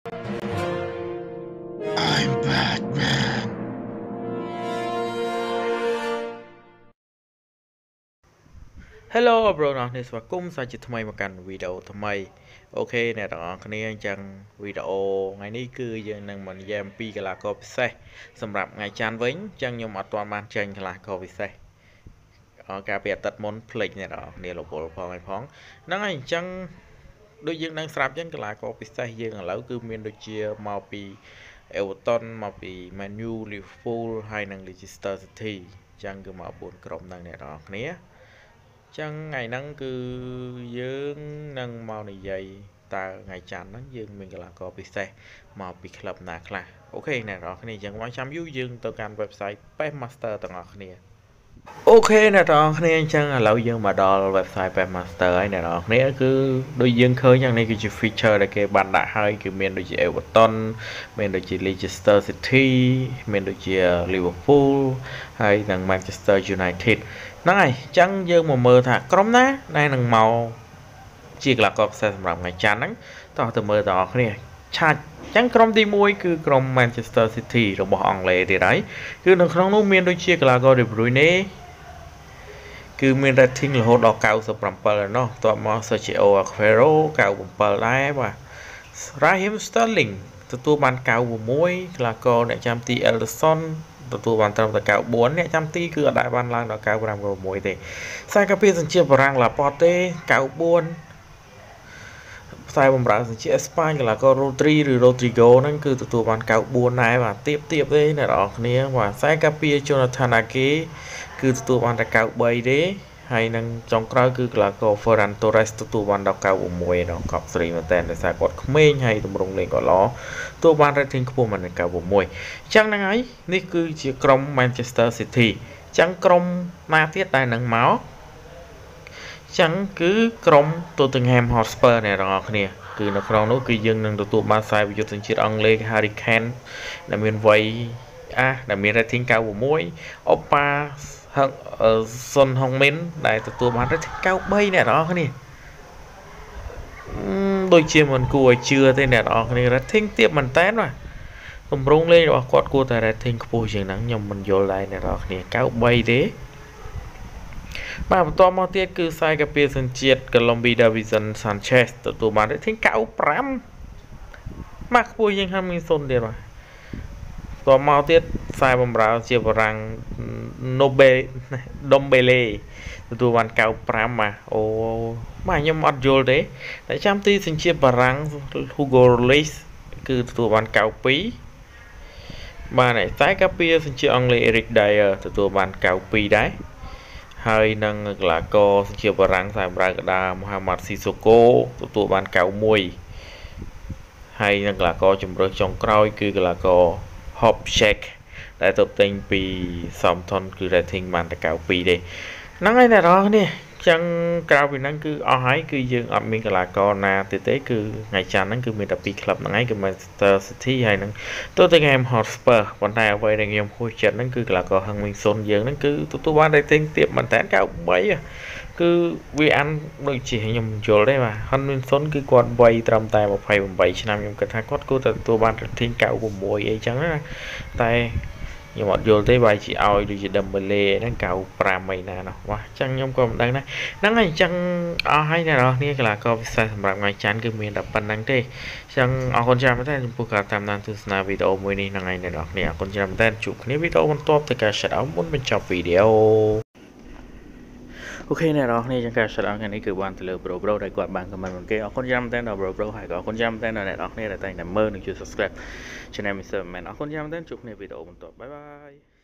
I'm Batman. Hello ប្រូនអរគ្នាស្វាគមន៍សាជាថ្មីមកកាន់វីដេអូថ្មីអូខេអ្នកទាំងអស់គ្នាអញ្ចឹងវីដេអូថ្ងៃនេះគឺយើងនឹងមកនិយាយអំពីកីឡាករពិសេសសម្រាប់ថ្ងៃច័ន្ទវិញអញ្ចឹងខ្ញុំអត់ទាន់បានចេញកីឡាករពិសេសការពីអាទិត្យមុនភ្លេចអ្នកទាំងអស់គ្នារវល់ផងហ្នឹងហើយអញ្ចឹងដូចយើងនឹងស្រាប់អញ្ចឹងកីឡាករពិសេសយើងឥឡូវគឺមានដូចជាមកពី Everton មកពី Man U Liverpool ហើយនិង Leicester City អញ្ចឹងគឺមក4ក្រុមហ្នឹងអ្នកទាំងអស់គ្នាចឹងថ្ងៃហ្នឹងគឺយើងនឹងមកនិយាយតើថ្ងៃច័ន្ទហ្នឹងយើងមានកីឡាករពិសេសមកពីក្លឹបណាខ្លះអូខេអ្នកនរគ្នាចឹងមកចាំយូរយើងទៅកាន់ website PES Master ទាំងអស់គ្នាអូខេអ្នកនរគ្នាអញ្ចឹងឥឡូវយើងមកដល់ website PES Master ហើយអ្នកនរគ្នាគឺដូចយើងឃើញយ៉ាងនេះគឺជា feature ដែលគេបានដាក់ហើយគឺមានដូចជា Everton មានដូចជា Leicester City មានដូចជា Liverpool ហើយនិង Manchester United ហ្នឹងហើយអញ្ចឹងយើងមកមើលថាក្រុមណាដែលនឹងមកជាកីឡាករពិសេសសម្រាប់ថ្ងៃច័ន្ទហ្នឹងតោះទៅមើលទាំងអស់គ្នាឆាច់អញ្ចឹងក្រុមទី1គឺក្រុម Manchester City របស់អង់គ្លេសទៀតហើយគឺនៅក្នុងនោះមានដូចជាកីឡាករ De Bruyne គឺមាន rating រហូតដល់97ហើយណោះតបមក Sergio Aguero 97ដែរបាទ Raheem Sterling ទទួលបាន96កីឡាករអ្នកចាំទី Ederson ទទួលបានត្រឹមតែ94អ្នកចាំទីគឺអត់ដែរបានឡើងដល់95 96ទេខ្សែការពារសញ្ជាតិបារាំង Laporte 94ខ្សែបម្រើសញ្ជាតិអេស្ប៉ាញកីឡាករ Rodri ឬ Rodrigo ហ្នឹងគឺទទួលបាន94ដែរបាទទៀបទេអ្នកនរគ្នាបាទខ្សែការពារ Jonathan Ake គឺទទួលបានតែ93ទេហើយនឹងចុងក្រោយគឺកីឡាករ Ferran Torres ទទួលបានដល់96ដល់កប់ស្រីមែនតើដោយសារគាត់ក្មេងហើយទម្រង់លេងគាត់ល្អទទួលបាន rating ខ្ពស់មែន96អញ្ចឹងហ្នឹងហើយនេះគឺជាក្រុម Manchester City អញ្ចឹងក្រុមណាទៀតដែលនឹងមកអញ្ចឹងគឺក្រុម Tottenham Hotspur អ្នកទាំងអស់គ្នាគឺនៅក្នុងនោះគឺយើងនឹងទទួលបានខ្សែប្រយុទ្ធសញ្ជាតិអង់គ្លេស Harry Kane ដែលមានវ័យដែលមាន rating 96 Opa Son Heung-min ដែលទទួលបាន rating 93អ្នកទាំងអស់គ្នាដូចជាមិនគួរឲ្យជឿទេអ្នកទាំងអស់គ្នា rating ទាបមែនតើបាទទម្រង់លេងរបស់គាត់គួរតែ rating ខ្ពស់ជាងហ្នឹងខ្ញុំមិនយល់ដែរអ្នកទាំងអស់គ្នា93ទេបាទបន្តមកទៀតគឺខ្សែការពារសញ្ជាតិ Colombia Davinson Sanchez ទទួលបាន rating 95បាទខ្ពស់ជាង Hamilton ទៀតបាទតមកទៀតខ្សែបម្រើជាបារាំង Dombele ទទួលបាន95បាទអូបាទខ្ញុំអត់យល់ទេតែចាំទីសញ្ជាតិបារាំង Hugo Lloris គឺទទួលបាន92បាទខ្សែការពារសញ្ជាតិអង់គ្លេស Eric Dyer ទទួលបាន92ដែរហើយនឹងកីឡាករសញ្ជាតិបារាំងខ្សែបម្រើកដា Mohamed Sissoko ទទួលបាន91ហើយនឹងកីឡាករជំរើសចុងក្រោយគឺកីឡាករ Hop Check ដែលទៅទិញពី Southampton គឺ rating បានតែ92ទេហ្នឹងហើយអ្នកនរគ្នាចឹងក្រៅពីហ្នឹងគឺអស់ហើយគឺយើងអត់មានកីឡាករណាទៀតទេគឺថ្ងៃច័ន្ទហ្នឹងគឺមានតែ2ក្លឹបហ្នឹងឯងគឺ Manchester City ហើយនឹង Tottenham Hotspur ប៉ុន្តែអ្វីដែលខ្ញុំហួសចិត្តហ្នឹងគឺកីឡាករ Heung-min Son យើងហ្នឹងគឺទទួលបាន rating ទាបមែនតើ93គឺវាអានដូចជាខ្ញុំយល់ទេបាទ Heung-min Son គឺគាត់វ័យត្រឹមតែ28ឆ្នាំខ្ញុំគិតថាគាត់គួរតែទទួលបាន rating 96អីចឹងណាតែខ្ញុំអត់យល់ទេបើជាឲ្យដូចជា Dembele ហ្នឹង95អីណានោះបាទអញ្ចឹងខ្ញុំក៏មិនដឹងដែរហ្នឹងហើយអញ្ចឹងអស់ហើយអ្នកនរគ្នាកីឡាករពិសេសសម្រាប់ថ្ងៃច័ន្ទគឺមានតែប៉ុណ្្នឹងទេអញ្ចឹងអរគុណច្រើនមែនទែនចំពោះការតាមដានទស្សនាវីដេអូមួយនេះហ្នឹងហើយអ្នកនរគ្នាអរគុណច្រើនមែនទែនជួបគ្នាវីដេអូបន្ទាប់ទៅការ shout out មុនបញ្ចប់វីដេអូអូខេអ្នកនរគ្នាចឹងការ shout out ថ្ងៃនេះគឺបានទៅលើ Bro ដែលគាត់បាន comment មកគេអរគុណច្រើនមែនទែនដល់ Bro ហើយក៏អរគុណច្រើនមែនទែនដល់អ្នកនរគ្នាដែលតែងតែមើលនិងជួយ subscribe channel Mr. Man អរគុណច្រើនមែនទែនជួបគ្នាវីដេអូបន្ទាប់បាយបាយ